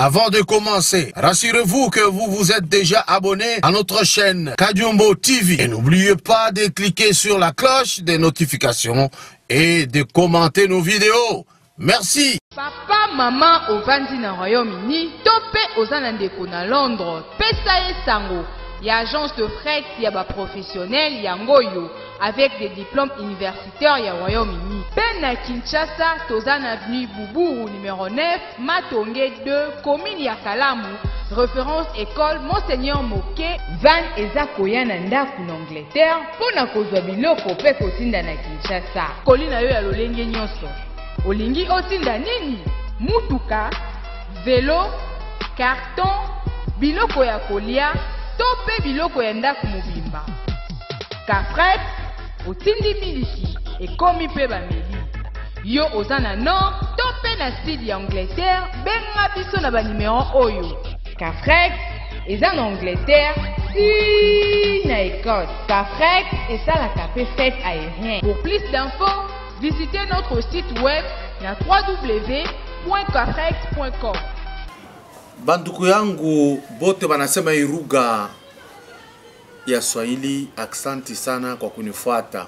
Avant de commencer, rassurez-vous que vous vous êtes déjà abonné à notre chaîne Kadiombo TV. Et n'oubliez pas de cliquer sur la cloche des notifications et de commenter nos vidéos. Merci. Papa, maman, au Vandi na Royaume-Uni, topé aux Anandeko na Londres, pesa et sango. Il y a agence de fret, il y a des professionnels, il y a Ngoyo, avec des diplômes universitaires, il y a Royaume-Uni. Ben à Kinshasa, Tozan Avenue Boubou, numéro 9, Matongé 2, commune Yakalamu, référence école Monseigneur Moké, Van Ezakoya Nanda en Angleterre, pour na kozwa biloko pe kotinda na Kinshasa. Kolina yo ya lolenge nyonso. Olingi otinda nini? Mutuka, vélo, carton, biloko ya kolia, tope biloko ya ndaku mobimba. Kafret, otindi miliki, ekomi pe bameli. Yo ozana nord, tope na sud ya Angleterre, benga biso na ba numéro oyo. Kafret, eza na Angleterre, si na Écosse. Kafret, esalaka pe fête aérien. Pour plus d'infos, visitez notre site web na www.kafret.com. Banduku yangu bote banasema iruga ya Swahili, aksanti sana kwa kunifuata.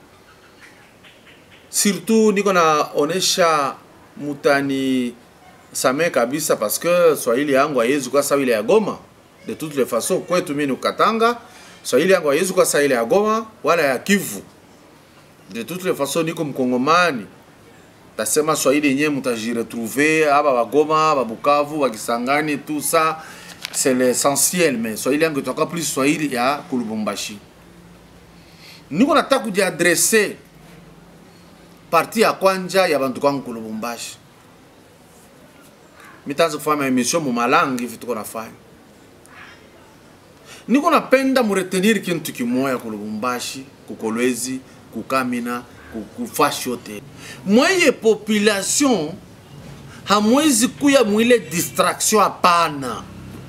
Surtout niko naonesha mutani same kabisa parce que Swahili yangu hayezu kwa sawa ile ya Goma. De toutes les façons kwetu mimi Katanga, Swahili yangu hayezu kwa sawa ile ya Goma wala ya Kivu. De toutes les façons niko mkongomani. Tasema Swahili yenyewe mutajiretrouver aba bagoma, ba Bukavu, ba Kisangani, tout ça c'est l'essentiel, mais Swahili yangu toka plus Swahili ya Kulubumbashi. Niko nataka kujiadresser parti ya kwanja ya bantu kwangu Kulubumbashi. Mitanzo kufanya emission mu malangi vitu tuko nafanya. Niko napenda muretenir kintu kimoya Kulubumbashi, kukolwezi, kukamina, kufashote. Mwenye population hamwezi kuya mwile distraction hapana.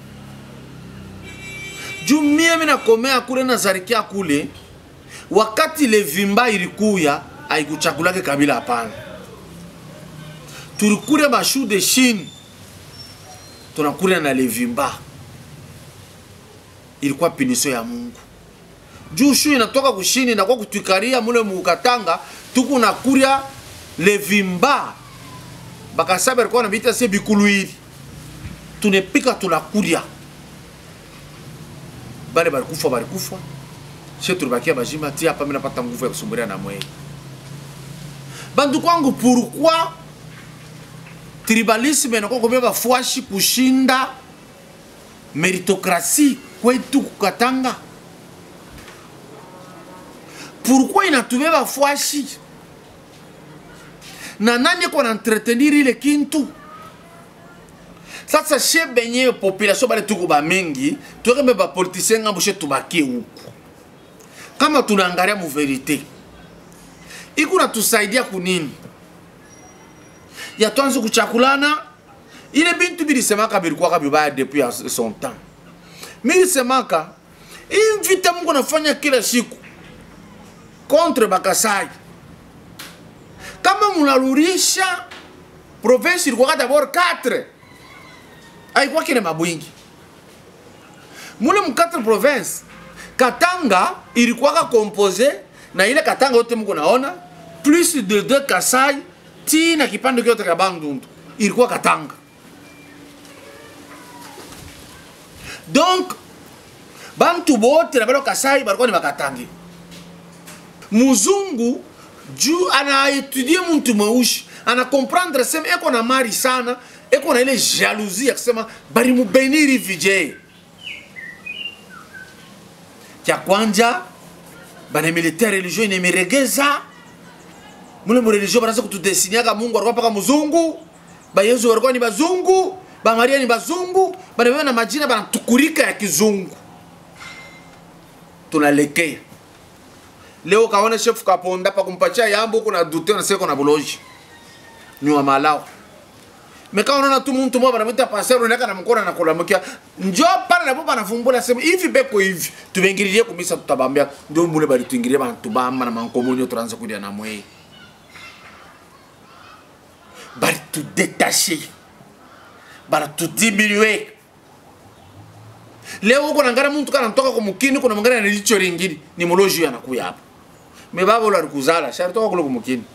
Jumie mina komea kule na zarikia kule, wakati levimba ilikuya haikuchakulake kabila hapana. Turikure mashu de Chine, tunakule na levimba. Ilikuwa piniso ya Mungu. Jushu inatoka kushini na kwa kutuikaria mule mukatanga, tuku na kuria levimba. Baka saber kwa na bita se bikuluiri. Tunepika tunakuria. Bale barikufa barikufa. She tulibakia bajima tia hapa mimi napata nguvu ya kusumburia na mwe. Bandu kwangu pourquoi tribalisme na kwa kubeba fuashi kushinda meritocratie kwetu kukatanga? Pourquoi inatubeba fuashi? Na nani kwa entretenir ile kintu? Sasa she benye population bale tuko ba mingi, tuwe ba politicien ngambo she tubaki huko. Kama tunaangalia mu verite, iko na tusaidia kunini? Ya tuanze kuchakulana, ile bintu bilisemaka bilikuwa kabibaya depuis son temps. Mimi semaka, invite Mungu nafanya kila siku contre Bakasai. Kama munalurisha province ilikuwa d'abord 4. Haikuwa kile mabwingi. Mule mu 4 province, Katanga ilikuwa composé na ile Katanga yote mko naona plus de 2 Kasai tina kipande kyote cha Bandundu. Ilikuwa Katanga. Donc bantu bote na balo Kasai balikuwa ni Bakatangi. Muzungu juu ana étudier muntu mweushi, ana comprendre sema eko na mari sana, eko na ile jalousie ya kusema bari mubeniri vijay. Kia kwanja bana militaire religieux ni meregeza. Mule mu religieux banaanza kutudesinyaga Mungu alikuwa paka muzungu, ba Yesu walikuwa ni bazungu, ba Maria ni bazungu, bana na majina bana tukurika ya kizungu. Tunalekea leo kaona chef kaponda pa kumpatia yambo kuna dute na seko na boloji nyuma malao meka unaona tu mtu mmoja anamwita pasero neka na mkora na kulamukia njoo pale na baba anafumbula sema hivi beko hivi tubengirie kumisa tutabambia ndio mbule bali tuingirie bantu bamba na mankomonyo tuanze kudia na mwe bali tu détacher bana tudiminuer. Leo uko nangara muntu kana ntoka kwa mukini kuna mangara na licho ringiri ni moloji anakuya hapa. Me baba la kuzala shari toka kule kumukini.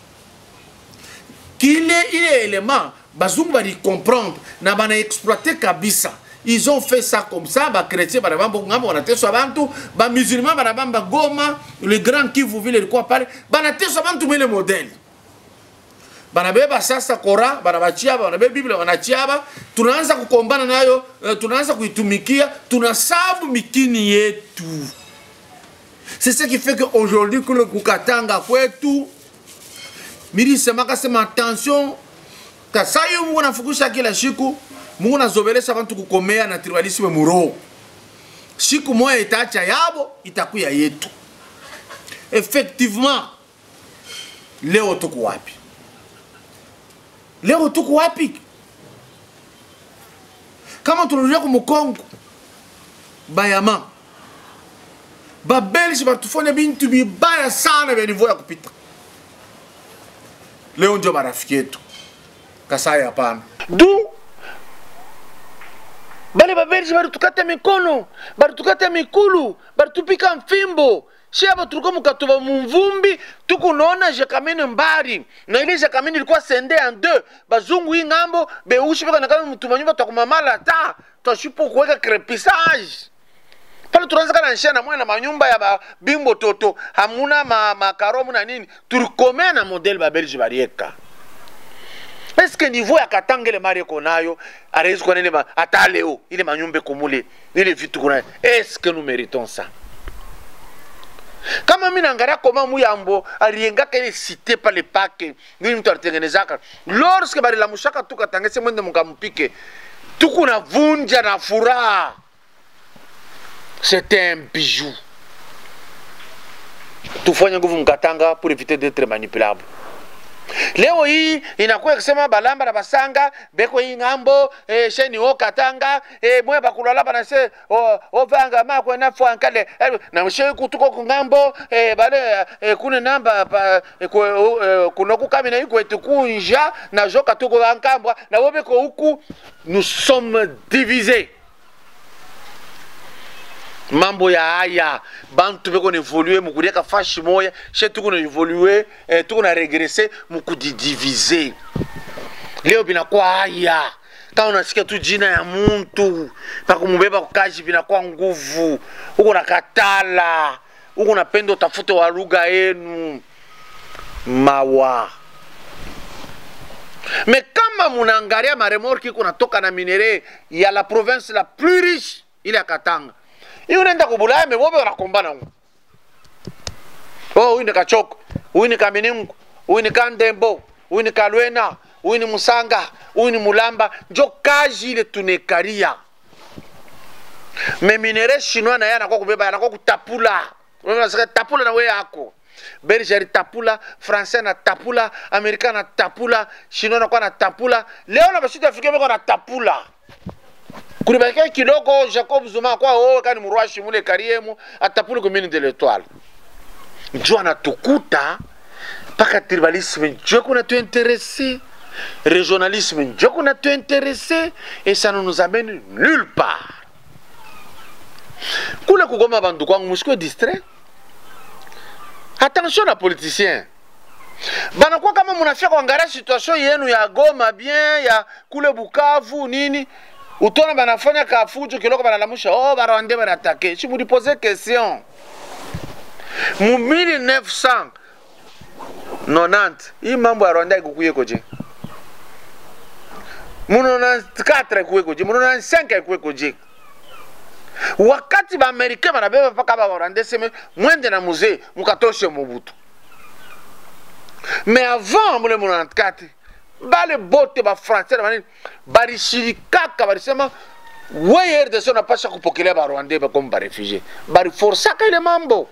Kile ile élément bazungu bali comprendre na bana exploiter kabisa. Ils ont fait ça comme ça, ba chrétien ba bamba ngambo na teso abantu, ba musulman ba bamba Goma, le grand qui vous vile quoi parler, ba na teso abantu mele modèle. Bana beba sasa Kora, bana bachia, bana beba Biblia wanachiaba, tunaanza kukombana nayo, tunaanza kuitumikia, tunasabu mikini yetu. C'est ce qui fait que aujourd'hui que le kukatanga kwetu miri semaka sema attention kasayo mungu nafukusha kila siku mungu nazobelesha abantu kukomea na tribalisme muro siku moja itaacha yabo itakuya yetu. Effectivement leo tuko wapi? Leo tuko wapi? Kama tunarudia ku Mukongo bayama babelisi batufanya bintu bibaya sana vya niveau ya kupita. Leo ndio marafiki yetu. Kasai hapana. Du bale babelisi balitukata mikono, balitukata mikulu, balitupika mfimbo. Shaba tulikuwa mukatuba mumvumbi, tukunaona jekamene mbari. Na ile jekamene ilikuwa sende en deux. Bazungu hii ngambo, beushi beka nakana mtumanyumba tukumamala ta. Twashipo kuweka crepissage. Pale tunaanza kana nshana mwana manyumba ya bimbo toto, hamuna makaro muna nini. Tulikomea na model babelisi barieka. Est-ce que niveau ya katangele mari konayo arezi kwa nene ata leo ile manyumbe kumule ile vitu kunayo? Est-ce que nous méritons ça? Kama mimi naangalia koma muyambo aliengaka ile cité pale pake nini mtu alitengenezaka lorsque bali la mushaka tukatangese mwende mukampike tukuna vunja na furaha. C'était un bijou. Tufanye nguvu mkatanga pour éviter d'être manipulable. Leo hii inakuwa kusema balamba na basanga beko hii ngambo sheni o katanga mwe bakulala bana se o vanga makwe na fwankale na mshe kutuko ku ngambo bale kune namba kuno kukami na iko etukunja na joka tuko bankambwa na wobeko huku. Nous sommes divisés. Mambo ya haya bantu beko na évoluer mukudeka fashi moya chez tuko na évoluer tuko na régresser mukudidiviser. Leo binakuwa haya kama unasikia tu jina ya muntu pakumubeba kukaji binakuwa nguvu uko na katala uko na pendo tafute wa lugha yenu mawa. Mais kama munangalia maremorki kuna toka na minere ya la province la plus riche ile ya Katanga. Iyo nenda kubulaya mewobe wanakombana huko. Oh, huyu ni Kachoko, huyu ni Kaminingu, huyu ni Kandembo, huyu ni Kalwena, huyu ni Musanga, huyu ni Mulamba. Njo kaji ile tunekaria. Me minere chinois na yana kwa kubeba yana kwa kutapula. Wewe unasema tapula na wewe yako. Belgian tapula, Français na tapula, Americain na tapula, Chinois na kwa na tapula. Leo na bashita Afrika beko na tapula. Kulibaki kidogo Jacob Zuma kwa kani murwashi mule kariemu atapule commune de l'Étoile. Njoo anatukuta paka tribalisme njoo kuna tu intéressé, régionalisme njoo kuna tu intéressé et ça ne nous amène nulle part. Kule kugoma bandu kwangu musiko distrait. Attention na politicien. Bana kwa kama munafika kuangalia situation yenu ya Goma bien ya kule Bukavu nini utona banafanya kafujo kiloko banalamusha barwande banatake. Si vous posez question mu 1990 hii mambo ya Rwanda ikukuye koje mu 94 ikukuye koje mu 95 ikukuye koje wakati ba Amerika banabeba paka ba Rwanda sema mwende na musée mukatoshe Mobutu. Mais avant mu 94 bale bote ba français banini barishirikaka barisema wewe RDC unapasha kupokelea ba Rwanda ba comme ba réfugiés bari forçaka ile mambo.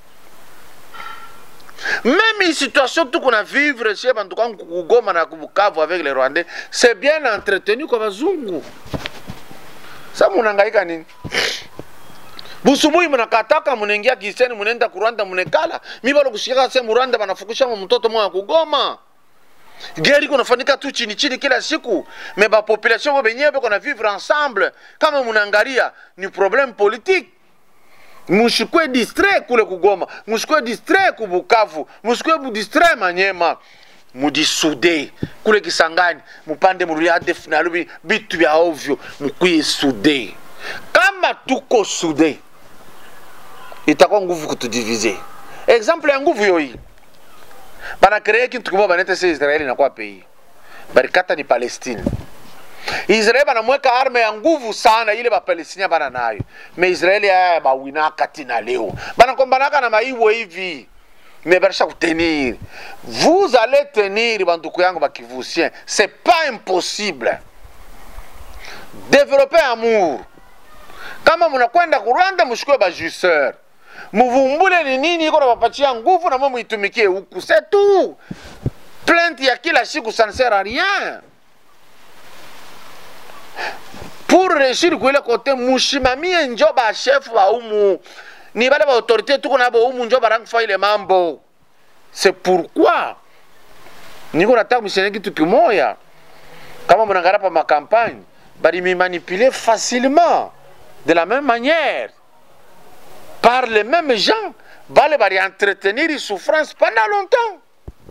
Même une situation tout qu'on a vivre chez bantu kwa Goma na Bukavu avec les Rwandais c'est bien entretenu kwa bazungu. Sasa munangaika nini? Busubui mnakataka mnaingia kiseni mnaenda ku Rwanda mnekala. Mimi bado kushika sema Rwanda banafukusha mtoto mmoja kugoma. Guerre qu'on a fait tout chini chini kila siku. Mais la population va venir qu'on a vivre ensemble. Kama munangalia ni problème politique. Mushikwe distrait kule kugoma, mushikwe distrait ku Bukavu, mushikwe distrait Manyema. Mudisude kule Kisangani, mupande muruya def na lubi bitu bya ovyo, mukwiye sude. Kama tuko sude, itakuwa nguvu kutudiviser. Exemple ya nguvu yoyi. Bana créer kintu kubo banete se Israeli na kwa pays. Barikata ni Palestine. Israeli banamweka arme ya nguvu sana ile ba Palestina bana nayo. Me Israeli ya ba winaka tina leo. Bana kombanaka na maiwo hivi. Mais barisha kutenir. Vous allez tenir banduku yangu bakivusien. C'est pas impossible. Développer amour. Kama mnakwenda ku Rwanda mshikwe ba jusseur. Muvumbule ni nini iko napapatia nguvu na mimi muitumikie huku. C'est tout. Plainte ya kila siku ça ne sert à rien. Pour réussir kwele kote mushimamie njoba chef wa umu. Ni bale ba autorité tuko na bo umu njoba rangu fa ile mambo. C'est pourquoi niko nataka mshenye kitu kimoya. Kama mnangara pa ma campagne, bali mi manipuler facilement de la même manière. Par les mêmes gens, bale bali entretenir les souffrances pendant longtemps.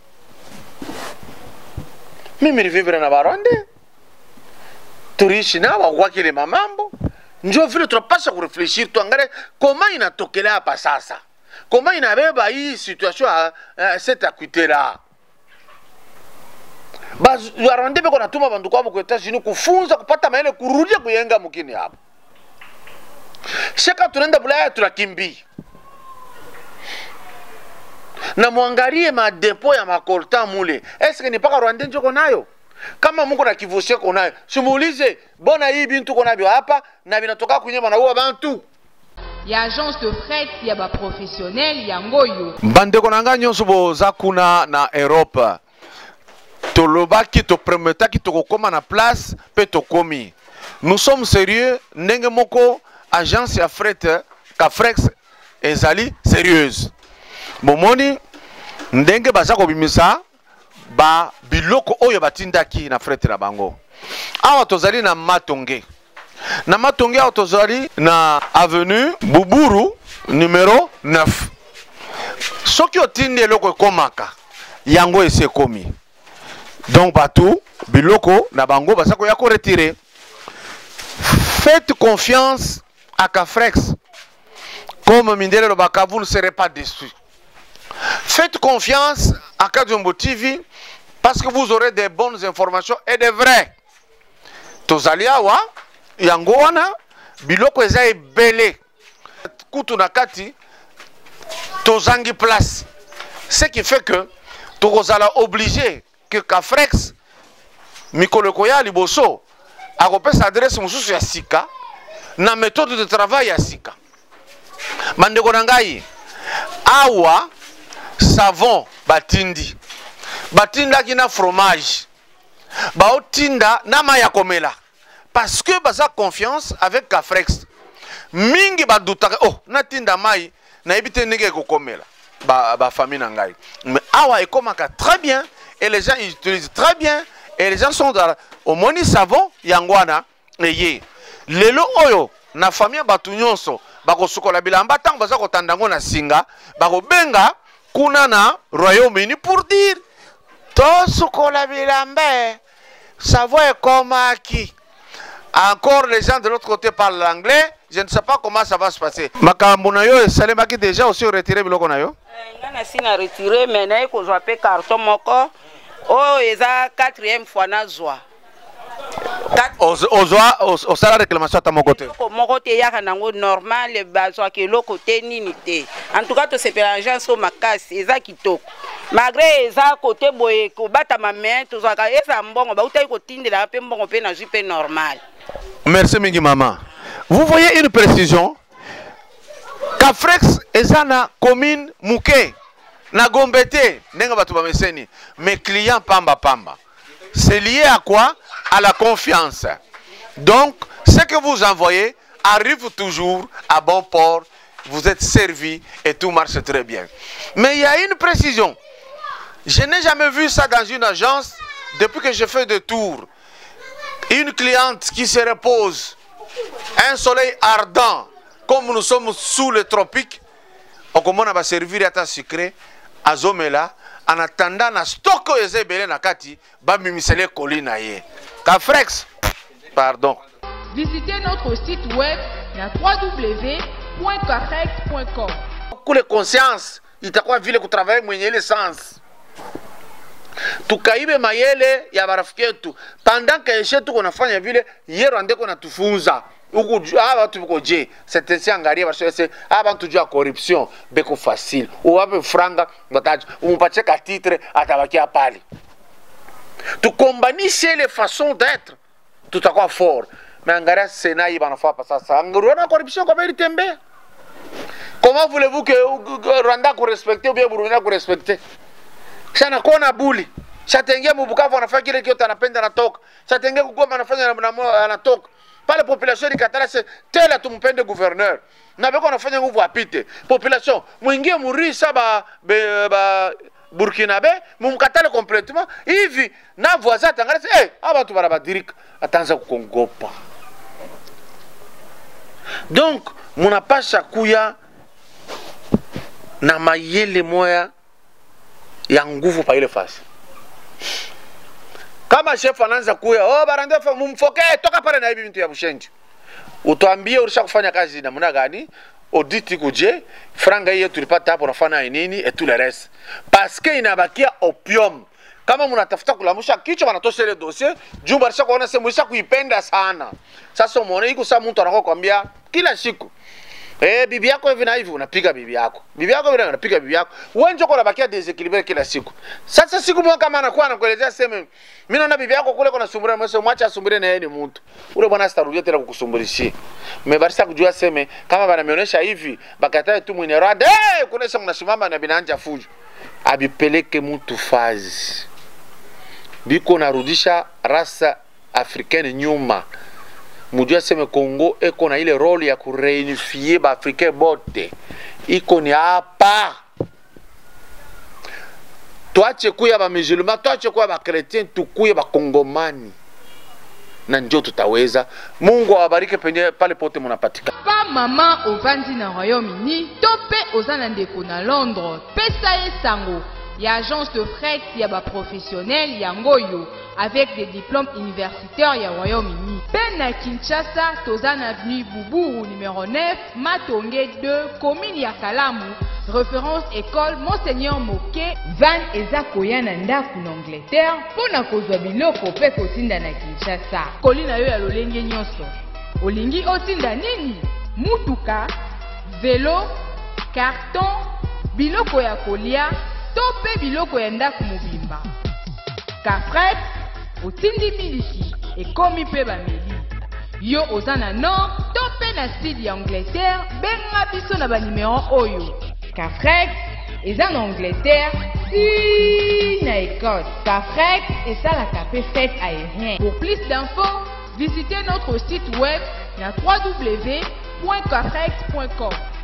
Mimi vivre na Baronde. Turishi na wa kile mamambo. Njo vile tunapaswa kurefleshir tuangalie comment inatokelea hapa sasa. Comment inabeba hii situation cette acuité là. Baronde beko natuma bandu kwabo kwa Etats-Unis kufunza kupata maele kurudia kuyenga mukini hapo. Shaka tunaenda Bulaya tunakimbi. Na muangalie madepo ya makolta mule. Eske ni paka Rwanda njoko nayo? Kama Mungu na kivusie konayo, simuulize bona hii bintu konabyo hapa na binatoka kunyema na huwa bantu. Ya agence de fret ya ba professionnel ya ngoyo. Bandeko nanga nyonso boza kuna na Europe. Tolobaki to prometaki to kokoma na place pe to komi. Nous sommes sérieux, ndenge moko agence ya fret Cafrex ezali sérieuse. Bomoni ndenge baza ko bimisa ba biloko oyo batindaki na fret na bango. Awa tozali na Matonge. Na Matonge awa tozali na avenue Buburu numéro 9. Soki otindi eloko ekomaka yango ese komi. Donc batou biloko na bango baza ko ya ko retirer. Faites confiance à Cafrex. Comme Mindele Lobaka, vous ne serez pas déçus. Faites confiance à Kadiombo TV parce que vous aurez des bonnes informations et des vraies. Tozaliawa, yangoana, biloko eza ebele. Kutu nakati, tozangi place. Ce qui fait que tozala obligé que Cafrex, Mikolokoya Liboso, akopesa adresse mususu ya sika, na méthode de travail ya sika. Bandeko nangai, awa, savon batindi. Batinda kina fromage. Baotinda na maya komela. Parce que baza confiance avec Cafrex. Mingi badutaka oh natinda mai na ebite ndenge ko komela. Ba famille nangai. Mais awa ekomaka très bien et les gens ils utilisent très bien et les gens sont dans au moni savon yangwana eye. Lelo oyo na famille batu nyonso bako sukola bilamba tango baza ko tandango na singa bako benga kuna na Royaume-Uni pour dire to sukola bilamba savon est comme qui. Encore les gens de l'autre côté parlent l'anglais, je ne sais pas comment ça va se passer. Makambo na yo esalemaki déjà aussi retiré biloko na yo? Ngana sina retiré mais na ko zwa pe carton moko. Oh eza 4e fois na zwa. Au salaire réclamation à mon côté. Mon côté, il y a un normal, le bazar qui est le côté n'unité. En tout cas, c'est pour l'agence sur ma casse, c'est ça qui toque. Malgré ça, côté boye, ko bata ma main, tout ça, et ça bon, bah, où côté de la paix, bon, on peut na jupe normal. Merci, Mingi Maman. Vous voyez une précision? Cafrex est na commune Mouké, na Gombete, nenga batu ba meseni, mes clients pamba pamba. C'est lié à quoi? À la confiance. Donc, ce que vous envoyez arrive toujours à bon port. Vous êtes servi et tout marche très bien. Mais il y a une précision. Je n'ai jamais vu ça dans une agence depuis que je fais des tours. Une cliente qui se repose, un soleil ardent, comme nous sommes sous les tropiques, on commence à servir à ta sucré, à Zomela, en attendant na stock ezebele na kati, ba mimisele kolina ye. Cafrex, pardon. Visitez notre site web www.cafrex.com. Kule conscience, itakuwa vile kutravailler mwenye ile sens. Tukaibe mayele ya barafiki yetu. Pendant que yetu kunafanya vile, yero andeko natufunza. Uku watu biko je, sentensi angaria basho abantu jua corruption beko facile. Uwape franga bataje, umpatie ka titre atabakia pale. Tukombanishe les façons d'être. Tutakuwa fort. Mais angaria Sénat banafaa pa sasa. Angaria corruption kwa vile tembea. Comment voulez-vous que Rwanda ko respecter ou bien Burundi ko respecter? Sana kona buli. Shatenge mubukavu anafanya kile kiote anapenda anatoka. Shatenge kugoma anafanya anatoka. Pale population ikatala se tela tumpende gouverneur. Na beko anafanya nguvu apite. Population mwingie murisa ba Burkinabe mumkatale complètement. Hivi na voisin tangala se abantu barabadirika atanza kukongopa. Donc munapasha kuya na mayele moya ya nguvu pa ile fasi. Kama chef anaanza kuya, barandefa mumfoke toka pale na hivi vitu ya Bushenji. Utuambie ulisha kufanya kazi namna gani? Audit kuje, franga hiyo tulipata hapo nafanya nini et tout le reste. Parce que inabakia opium. Kama mnatafuta kulamusha kichwa wanatosha ile dossier, juu barisha kuona sema mwisha kuipenda sana. Sasa umeona iko saa mtu anakwambia kila siku bibi yako hivi na hivi unapiga bibi yako. Bibi yako hivi unapiga bibi yako. Wewe njoo unabakia desequilibre kila siku. Sasa siku moja kama anakuwa anakuelezea sema mimi naona bibi yako kule kuna sumbura mweso mwacha asumbure na yeye ni mtu. Ule bwana sitarudia tena kukusumburishia. Mmebarisa kujua sema kama banamionyesha hivi bakatae tu mwenye rada kuna sema mnasimama na binanja fujo. Abipeleke mtu fazi. Biko narudisha rasa africaine nyuma. Mujua seme Congo eko na ile role ya kureunifie ba Afrika bote. Iko ni hapa. Tuache kuya ba musulman, tuache kuya ba chrétien, tukuye ba kongomani. Na ndio tutaweza. Mungu awabariki penye pale pote munapatika. Pa mama ovandi na Royaume-Uni, tope ozana ndeko na Londres, pesa ye sango. Ya agence de fret ya ba professionnel ya ngoyo avec des diplômes universitaires ya Royaume-Uni. Pena Kinshasa, Tozan avenue Boubou numéro 9, Matonge 2, commune ya Kalamu, référence école Monseigneur Moke, Van eza koya na ndaku na Angleterre, pona kozwa biloko pe kotinda na Kinshasa. Kolina yo ya lolenge nyonso. Olingi otinda nini? Mutuka, vélo, carton, biloko ya kolia, tope biloko ya ndaku mobimba. Cafrex, otindi miliki, ekomi pe bameli. Yo ozana nord, tope na sud ya Angleterre, benga biso na ba numéro oyo. Cafrex, eza na Angleterre, si na Écosse. Cafrex, esalaka pe fête aérien. Pour plus d'infos, visitez notre site web na www.cafrex.com.